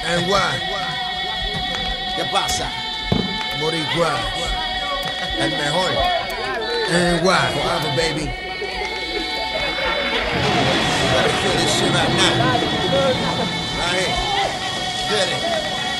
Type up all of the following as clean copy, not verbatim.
And why? ¿Qué pasa? Boricua, el mejor. And why? Forever, baby. You gotta feel this shit right now. Right here. Feel it.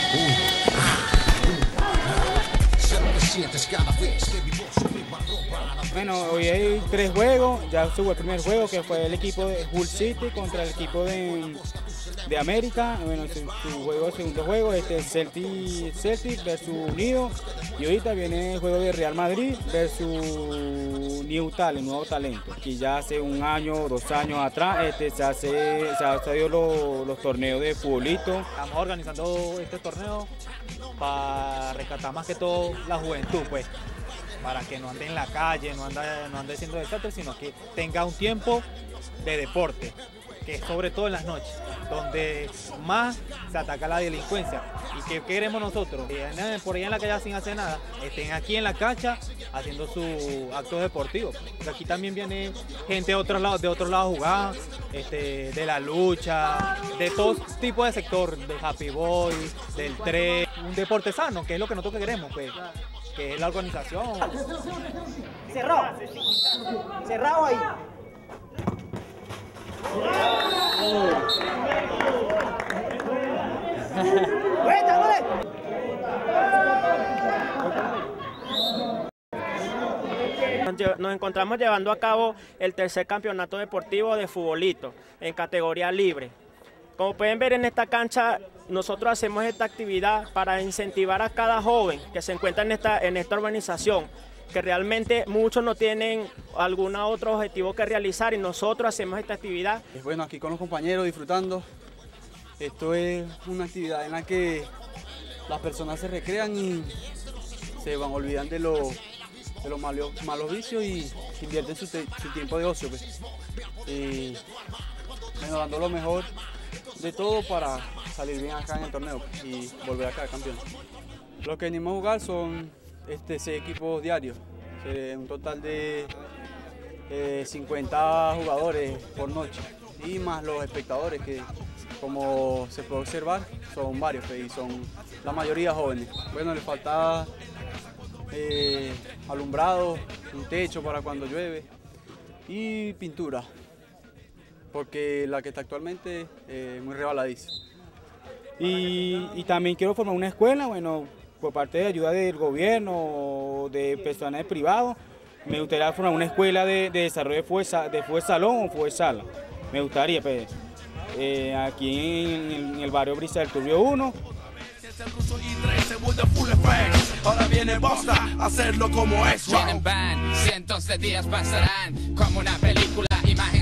Bueno, hoy hay 3 juegos, ya estuvo el primer juego que fue el equipo de Hull City contra el equipo de América. Bueno, su segundo juego, Celtic versus Unido, y ahorita viene el juego de Real Madrid versus Nuevo Talento. Aquí ya hace 1 año, 2 años atrás se han salido los torneos de futbolito. Estamos organizando este torneo para rescatar más que todo la juventud, pues, para que no ande en la calle, no ande haciendo desastres, sino que tenga un tiempo de deporte, que sobre todo en las noches, donde más se ataca la delincuencia. ¿Y qué queremos nosotros? Que por allá en la calle sin hacer nada, estén aquí en la cancha haciendo sus actos deportivos. Porque aquí también viene gente de otros lados a jugar, de la lucha, de todo tipo de sector, del happy boy, del tren, un deporte sano, que es lo que nosotros queremos, pues, que es la organización. Cerrado ahí. Nos encontramos llevando a cabo el tercer campeonato deportivo de futbolito en categoría libre. Como pueden ver en esta cancha, nosotros hacemos esta actividad para incentivar a cada joven que se encuentra en esta organización, que realmente muchos no tienen algún otro objetivo que realizar, y nosotros hacemos esta actividad. Bueno, aquí con los compañeros disfrutando. Esto es una actividad en la que las personas se recrean y se van olvidando de los malos vicios y invierten su tiempo de ocio, pues. Y bueno, dando lo mejor de todo para salir bien acá en el torneo y volver acá campeón. Lo que venimos a jugar son 6 equipos diarios, un total de 50 jugadores por noche, y más los espectadores, que como se puede observar son varios, y son la mayoría jóvenes. Bueno, les falta alumbrado, un techo para cuando llueve y pintura, porque la que está actualmente es muy rebaladiza. Y también quiero formar una escuela, bueno, por parte de ayuda del gobierno o de personas privados. Me gustaría formar una escuela de desarrollo de fuerza salón o fuerza sala. Me gustaría, pues, aquí en el barrio Brisa del Turbio 1. Ahora viene Bosta a hacerlo como es. Vienen van, cientos de días pasarán como una película, imagen.